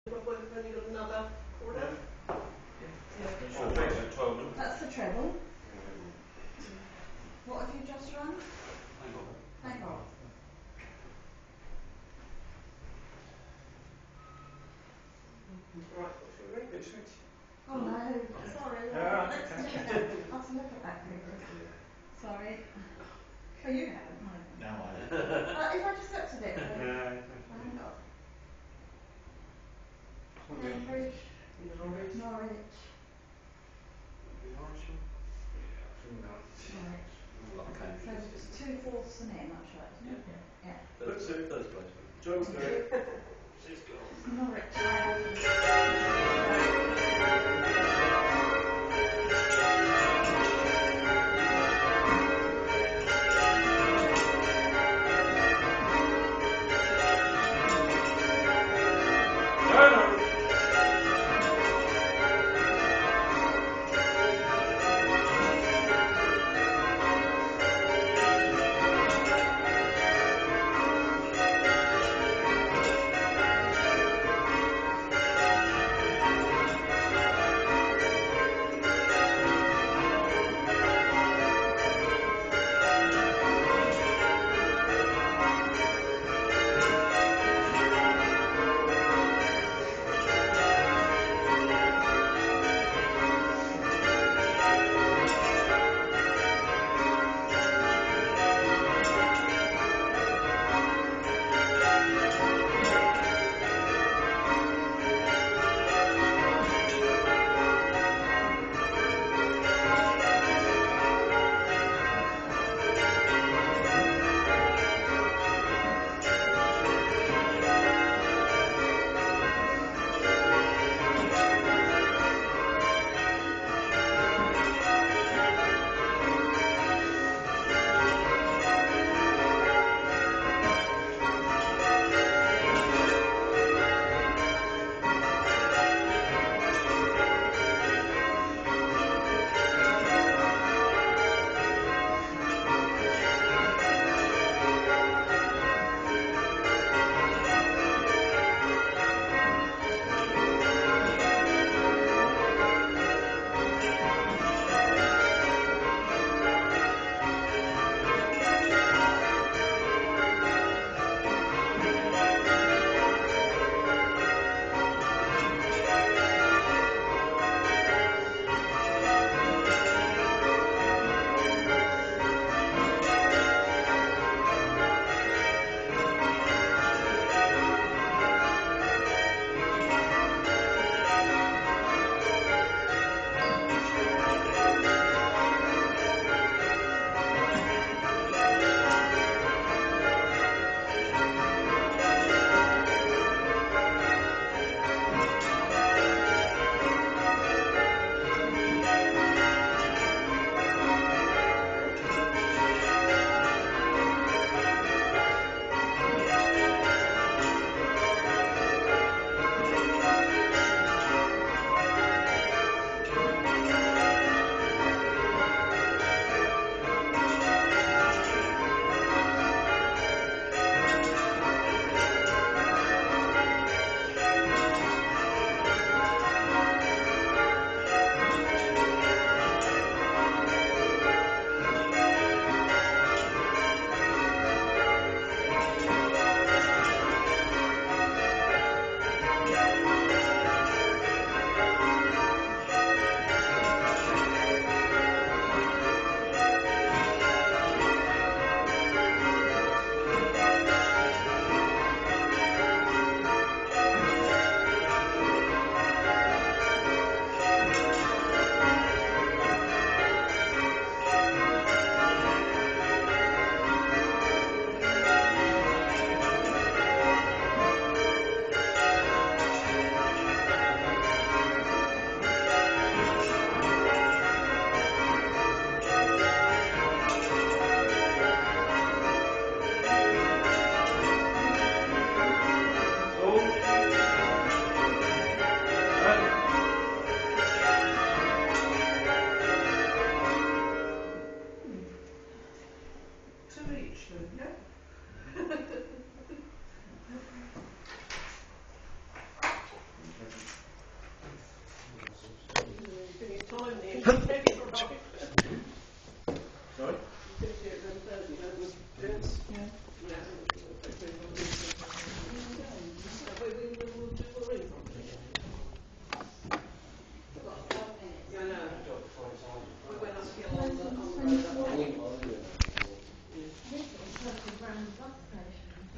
Only got another quarter. That's the treble. What have you just run? Hang on. Right, what's your ring? Oh no, sorry. Let's look at that paper. Sorry. Oh, you haven't, no. No, I don't. If I just looked at it, hang on. Cambridge, Norwich. Norwich. Norwich. So it's 2/4 for me, I'm not sure, isn't it? Yeah. Third place. John's doing. She's gone. Norwich.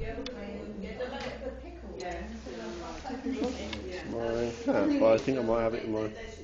Yeah, the pickle. Yeah. But I think I might have it in my